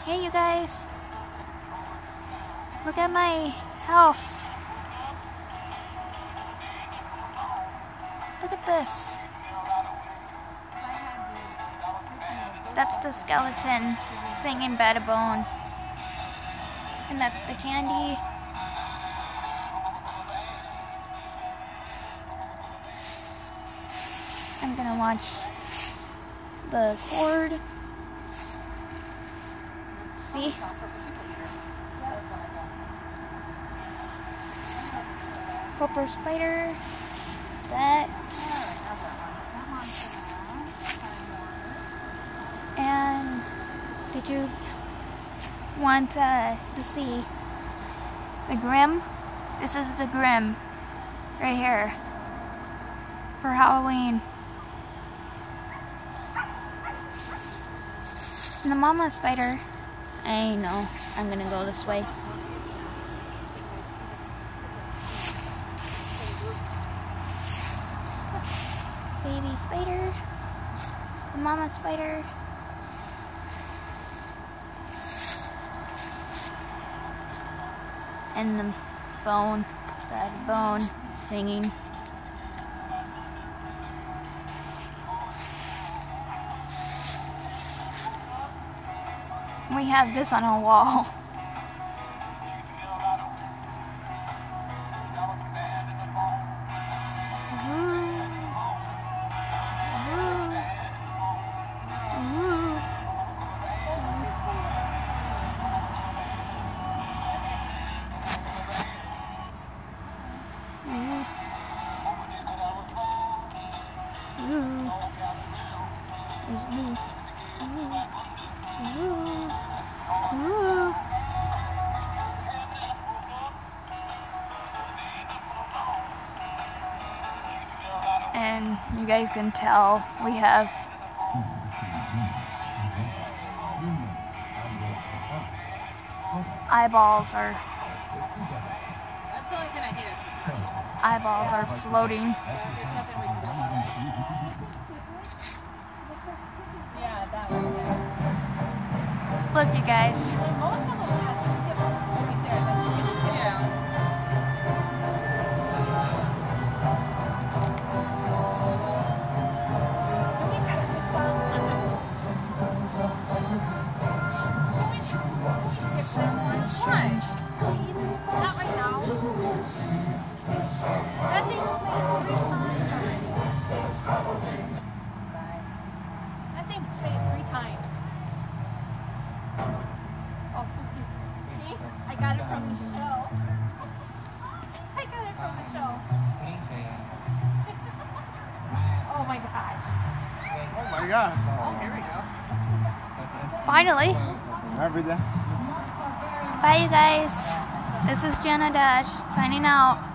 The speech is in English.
Hey you guys, look at my house. Look at this. That's the skeleton singing Bada Bone. And that's the candy. I'm gonna watch the cord. See? Copper spider. That. And did you want to see the Grim? This is the Grim right here for Halloween. And the mama spider, I know, I'm gonna go this way. Baby spider, the mama spider. And the bone, that bone singing. We have this on our wall. And you guys can tell we have eyeballs are floating. Look, you guys. Not right now. That thing played 3 times. Oh, see? I got it from the show. I got it from the show. Oh my god. Oh my god. Oh, here we go. Finally. Remember that? Bye, you guys. This is Jenna Dash signing out.